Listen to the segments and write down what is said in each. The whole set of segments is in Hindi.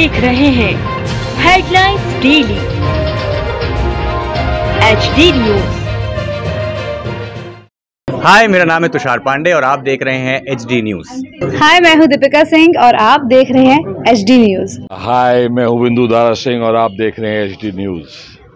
देख रहे हैं headlines daily HD news. Hi, मेरा नाम है तुषार पांडे और आप देख रहे हैं HD न्यूज। हाय, मैं हूं दीपिका सिंह और आप देख रहे हैं HD न्यूज। हाय, मैं हूं बिंदु दारा सिंह और आप देख रहे हैं HD न्यूज।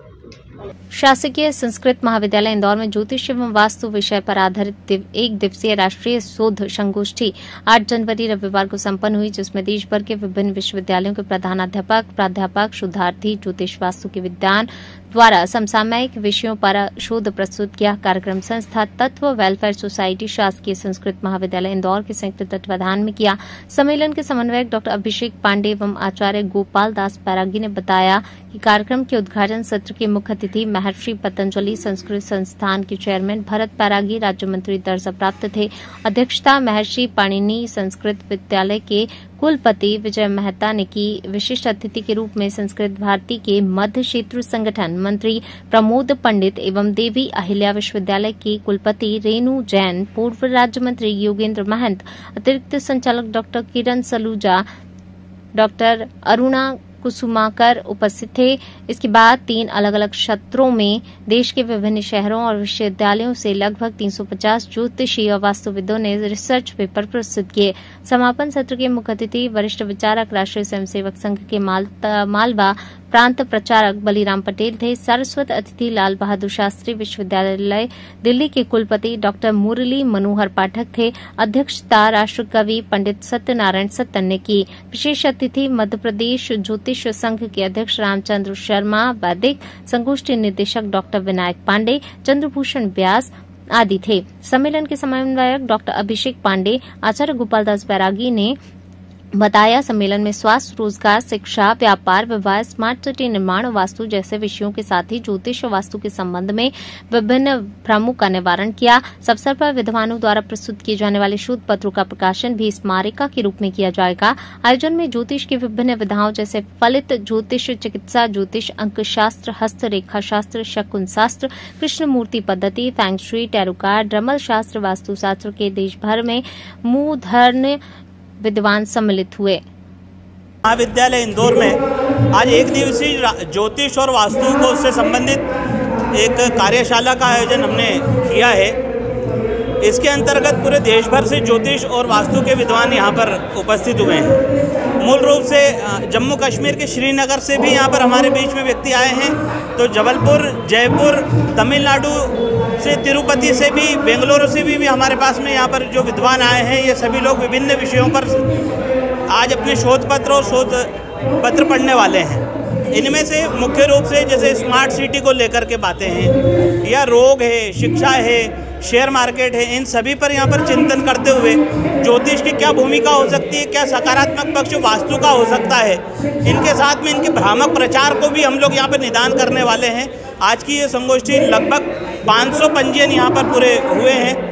शासकीय संस्कृत महाविद्यालय इंदौर में ज्योतिष एवं वास्तु विषय पर आधारित एक दिवसीय राष्ट्रीय शोध संगोष्ठी 8 जनवरी रविवार को संपन्न हुई, जिसमें देश भर के विभिन्न विश्वविद्यालयों के प्रधानाध्यापक, प्राध्यापक, शोधार्थी ज्योतिष वास्तु के विद्वान द्वारा समसामयिक विषयों पर शोध प्रस्तुत किया। कार्यक्रम संस्था तत्व वेलफेयर सोसाइटी शासकीय संस्कृत महाविद्यालय इंदौर के संयुक्त तत्वाधान में किया। सम्मेलन के समन्वयक डॉ अभिषेक पांडे एवं आचार्य गोपाल दास पैरागी ने बताया कि कार्यक्रम के उद्घाटन सत्र के मुख्य अतिथि महर्षि पतंजलि संस्कृत संस्थान के चेयरमैन भरत पैरागी राज्य मंत्री दर्जा प्राप्त थे। अध्यक्षता महर्षि पाणिनि संस्कृत विद्यालय के कुलपति विजय मेहता ने की। विशिष्ट अतिथि के रूप में संस्कृत भारती के मध्य क्षेत्र संगठन मंत्री प्रमोद पंडित एवं देवी अहिल्या विश्वविद्यालय के कुलपति रेणु जैन, पूर्व राज्य मंत्री योगेंद्र महंत, अतिरिक्त संचालक डॉ किरण सलूजा, डॉ अरुणा कुसुमाकर उपस्थित थे। इसके बाद 3 अलग अलग सत्रों में देश के विभिन्न शहरों और विश्वविद्यालयों से लगभग 350 ज्योतिषी और वास्तुविदों ने रिसर्च पेपर प्रस्तुत किए। समापन सत्र के मुख्य अतिथि वरिष्ठ विचारक राष्ट्रीय स्वयंसेवक संघ के मालवा प्रांत प्रचारक बलीराम पटेल थे। सरस्वत अतिथि लाल बहादुर शास्त्री विश्वविद्यालय दिल्ली के कुलपति डॉ मुरली मनोहर पाठक थे। अध्यक्षता राष्ट्र कवि पंडित सत्यनारायण सत्तन ने की। विशेष अतिथि मध्य प्रदेश ज्योतिष संघ के अध्यक्ष रामचंद्र शर्मा, वैदिक संगोष्ठी निदेशक डॉ विनायक पांडे, चंद्रभूषण व्यास आदि थे। सम्मेलन के समन्वयक डॉ अभिषेक पांडे, आचार्य गोपाल दास बैरागी ने बताया, सम्मेलन में स्वास्थ्य, रोजगार, शिक्षा, व्यापार, विवाह, स्मार्ट सिटी निर्माण और वास्तु जैसे विषयों के साथ ही ज्योतिष और वास्तु के संबंध में विभिन्न भ्रमों का निवारण किया। इस अवसर पर विद्वानों द्वारा प्रस्तुत किए जाने वाले शोध पत्रों का प्रकाशन भी स्मारिका के रूप में किया जाएगा। आयोजन में ज्योतिष की विभिन्न विधाओं जैसे फलित ज्योतिष, चिकित्सा ज्योतिष, अंक शास्त्र, हस्त रेखा शास्त्र, शकुन शास्त्र, कृष्णमूर्ति पद्धति, फैंग शुई, टैरो कार्ड, रमल शास्त्र, वास्तु शास्त्र के देश भर में मूर्धन्य विद्वान सम्मिलित हुए। महाविद्यालय इंदौर में आज एक दिवसीय ज्योतिष और वास्तु को उससे संबंधित एक कार्यशाला का आयोजन हमने किया है। इसके अंतर्गत पूरे देश भर से ज्योतिष और वास्तु के विद्वान यहाँ पर उपस्थित हुए हैं। मूल रूप से जम्मू कश्मीर के श्रीनगर से भी यहाँ पर हमारे बीच में व्यक्ति आए हैं, तो जबलपुर, जयपुर, तमिलनाडु से, तिरुपति से भी, बेंगलुरु से भी हमारे पास में यहाँ पर जो विद्वान आए हैं, ये सभी लोग विभिन्न विषयों पर आज अपने शोध पत्र और शोध पत्र पढ़ने वाले हैं। इनमें से मुख्य रूप से जैसे स्मार्ट सिटी को लेकर के बातें हैं, या रोग है, शिक्षा है, शेयर मार्केट है, इन सभी पर यहाँ पर चिंतन करते हुए ज्योतिष की क्या भूमिका हो सकती है, क्या सकारात्मक पक्ष वास्तु का हो सकता है, इनके साथ में इनके भ्रामक प्रचार को भी हम लोग यहाँ पर निदान करने वाले हैं। आज की ये संगोष्ठी लगभग 500 पंजीयन यहाँ पर पूरे हुए हैं।